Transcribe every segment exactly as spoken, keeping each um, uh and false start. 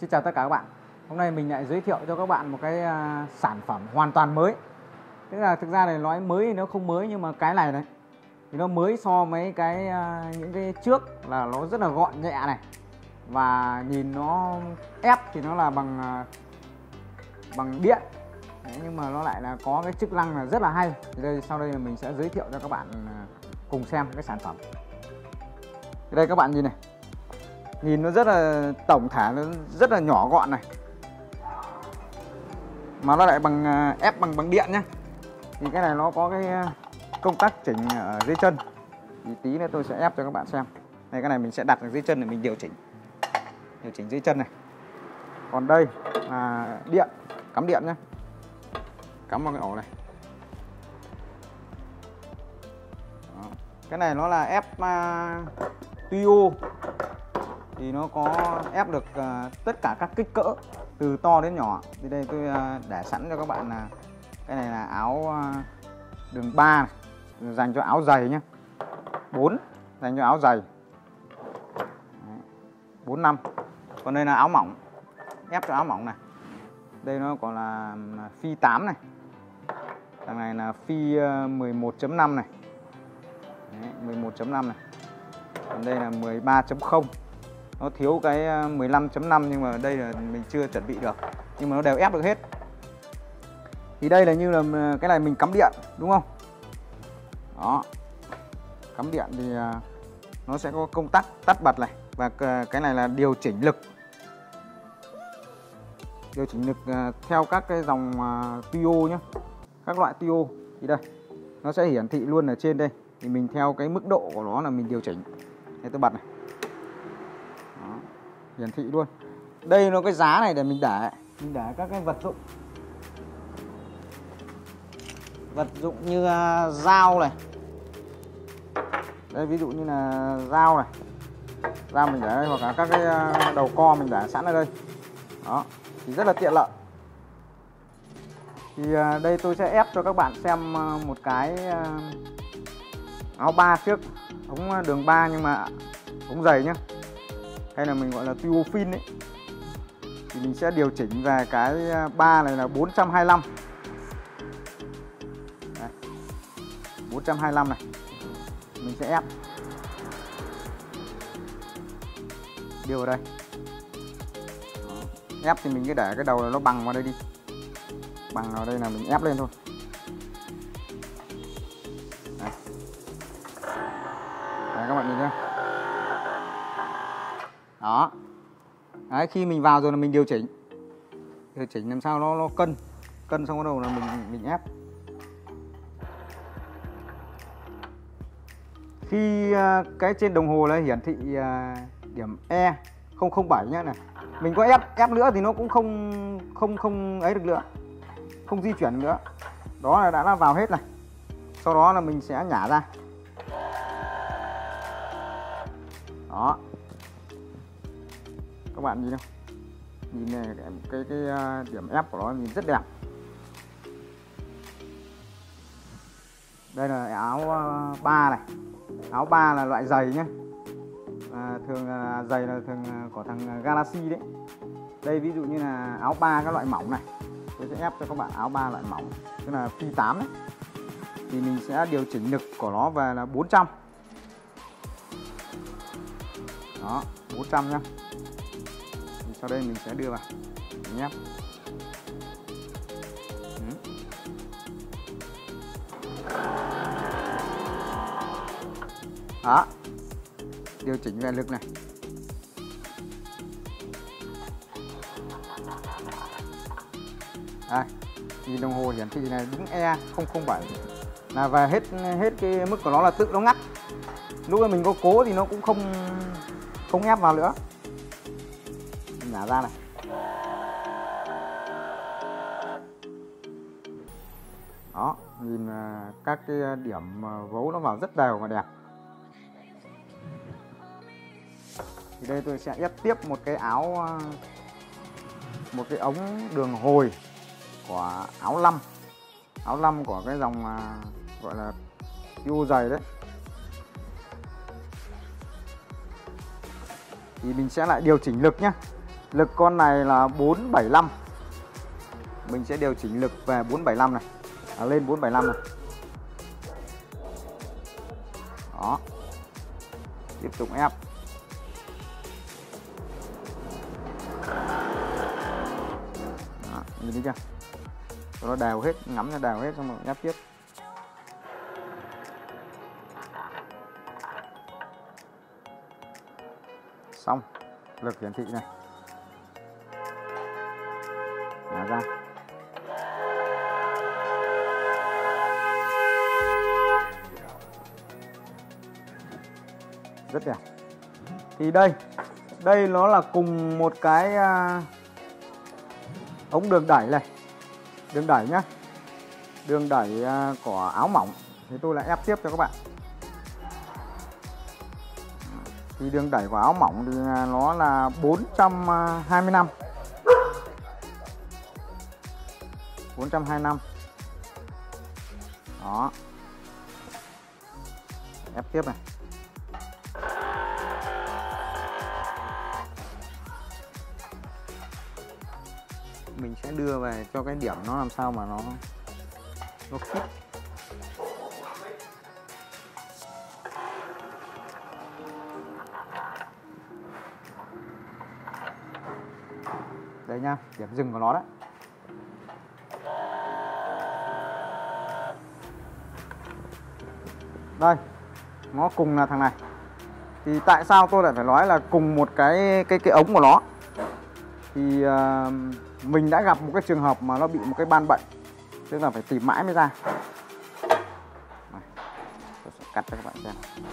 Xin chào tất cả các bạn. Hôm nay mình lại giới thiệu cho các bạn một cái uh, sản phẩm hoàn toàn mới. Tức là thực ra này nói mới thì nó không mới, nhưng mà cái này này thì nó mới so với cái uh, những cái trước, là nó rất là gọn nhẹ này, và nhìn nó ép thì nó là bằng uh, bằng điện. Đấy, nhưng mà nó lại là có cái chức năng là rất là hay. Thì đây, sau đây là mình sẽ giới thiệu cho các bạn uh, cùng xem cái sản phẩm. Thì đây các bạn nhìn này, nhìn nó rất là tổng thể, nó rất là nhỏ gọn này, mà nó lại bằng ép bằng bằng điện nhá. Thì cái này nó có cái công tắc chỉnh ở dưới chân, thì tí nữa tôi sẽ ép cho các bạn xem. Này, cái này mình sẽ đặt ở dưới chân để mình điều chỉnh điều chỉnh dưới chân này. Còn đây là điện, cắm điện nhá, cắm vào cái ổ này. Đó. Cái này nó là ép uh, Tuyo, thì nó có ép được uh, tất cả các kích cỡ từ to đến nhỏ. Thì đây tôi uh, để sẵn cho các bạn là cái này là áo uh, đường ba này, dành cho áo dày nhé, bốn dành cho áo dày, bốn năm. Còn đây là áo mỏng, ép cho áo mỏng này. Đây nó còn là phi tám này, thằng này là phi uh, mười một chấm năm này. Đấy, mười một chấm năm này. Còn đây là mười ba chấm không. Nó thiếu cái mười lăm chấm năm, nhưng mà đây là mình chưa chuẩn bị được, nhưng mà nó đều ép được hết. Thì đây là như là cái này mình cắm điện đúng không? Đó, cắm điện thì nó sẽ có công tắc tắt bật này, và cái này là điều chỉnh lực. Điều chỉnh lực theo các cái dòng Tuyo nhé, các loại Tuyo. Thì đây nó sẽ hiển thị luôn ở trên đây, thì mình theo cái mức độ của nó là mình điều chỉnh. Đây, tôi bật này. Đó, hiển thị luôn. Đây nó cái giá này để mình để mình để các cái vật dụng vật dụng như uh, dao này. Đây, ví dụ như là dao này, dao mình để đây, hoặc là các cái uh, đầu co mình để sẵn ở đây. Đó, thì rất là tiện lợi. Thì uh, đây tôi sẽ ép cho các bạn xem uh, một cái uh, áo ba trước, ống đường ba nhưng mà ống dày nhá. Hay là mình gọi là Tuyo Fin ấy. Thì mình sẽ điều chỉnh về cái ba này là bốn trăm hai mươi lăm. Đấy, bốn trăm hai mươi lăm này. Mình sẽ ép điều ở đây. Đó. Ép thì mình cứ để cái đầu này nó bằng vào đây đi, bằng vào đây là mình ép lên thôi. Đấy. Đấy, các bạn nhìn nhá. Đó. Đấy, khi mình vào rồi là mình điều chỉnh điều chỉnh làm sao nó nó cân cân xong bắt đầu là mình mình ép. Khi uh, cái trên đồng hồ là hiển thị uh, điểm E không không bảy nhá này, mình có ép ép nữa thì nó cũng không không không ấy được nữa, không di chuyển nữa. Đó là đã là vào hết này. Sau đó là mình sẽ nhả ra. Đó, các bạn nhìn không? Nhìn này, cái cái, cái điểm ép của nó nhìn rất đẹp. Đây là áo ba này. Áo ba là loại dày nhé. À, thường là dày là thường của thằng Galaxy đấy. Đây ví dụ như là áo ba các loại mỏng này, tôi sẽ ép cho các bạn áo ba loại mỏng, tức là phi tám đấy. Thì mình sẽ điều chỉnh lực của nó về là bốn trăm. Đó, bốn trăm nhá. Thì sau đây mình sẽ đưa vào mình ép. Ừ. Đó, điều chỉnh về lực này. Đây, nhìn đồng hồ hiển thị này đúng E không không bảy là về hết hết cái mức của nó, là tự nó ngắt. Lúc mà mình có cố thì nó cũng không không ép vào nữa. Mình nhả ra này. Đó, nhìn các cái điểm vấu nó vào rất đều và đẹp. Thì đây tôi sẽ ép tiếp một cái áo, một cái ống đường hồi của áo lăm, áo lăm của cái dòng gọi là Tuyo dày đấy. Thì mình sẽ lại điều chỉnh lực nhá. Lực con này là bốn bảy lăm. Mình sẽ điều chỉnh lực về bốn bảy lăm này, à, lên bốn bảy lăm này. Đó. Tiếp tục ép. Đó, nhìn thấy chưa? Cho nó đều hết, ngắm cho đều hết xong rồi ép tiếp. Xong. Lực hiển thị này. Mở ra. Rất đẹp. Thì đây, đây nó là cùng một cái uh, ống đường đẩy này, đường đẩy nhá, đường đẩy uh, của áo mỏng. Thì tôi lại ép tiếp cho các bạn. Thì đường đẩy của áo mỏng thì nó là bốn trăm hai mươi lăm, bốn trăm hai mươi lăm. Đó, ép tiếp này. Mình sẽ đưa về cho cái điểm nó làm sao mà nó nó khít. Đây nha, điểm dừng của nó đấy. Đây, nó cùng là thằng này. Thì tại sao tôi lại phải nói là cùng một cái cái cái ống của nó? Thì uh, mình đã gặp một cái trường hợp mà nó bị một cái ban bệnh, tức là phải tìm mãi mới ra. Này, tôi sẽ cắt cho các bạn xem.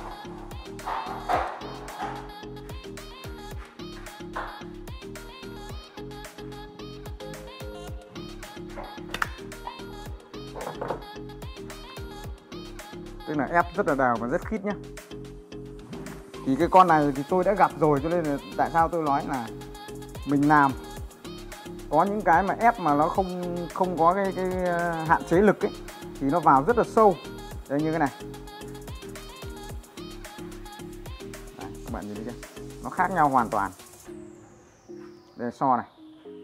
Tức là ép rất là đều và rất khít nhá. Thì cái con này thì tôi đã gặp rồi, cho nên là tại sao tôi nói là mình làm có những cái mà ép mà nó không không có cái, cái hạn chế lực ấy, thì nó vào rất là sâu. Đây như cái này. Đấy, các bạn nhìn thấy chưa? Nó khác nhau hoàn toàn. Đây so này.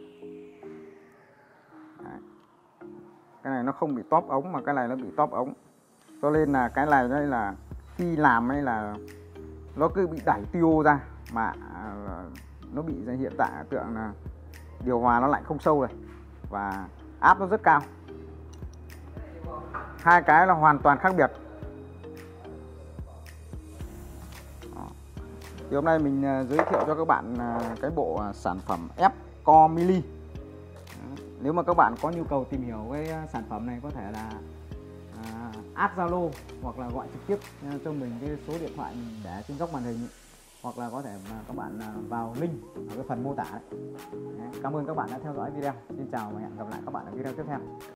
Đấy. Cái này nó không bị tóp ống mà cái này nó bị tóp ống. Cho nên là cái này đây là khi làm ấy là nó cứ bị đẩy tiêu ra mà nó bị hiện tại tượng là điều hòa nó lạnh không sâu này và áp nó rất cao. Hai cái là hoàn toàn khác biệt. Đó. Thì hôm nay mình giới thiệu cho các bạn cái bộ sản phẩm ép Co Mili. Nếu mà các bạn có nhu cầu tìm hiểu cái sản phẩm này có thể là à, add Zalo hoặc là gọi trực tiếp cho mình cái số điện thoại mình để trên góc màn hình, hoặc là có thể mà các bạn vào link ở cái phần mô tả đấy. Cảm ơn các bạn đã theo dõi video. Xin chào và hẹn gặp lại các bạn ở video tiếp theo.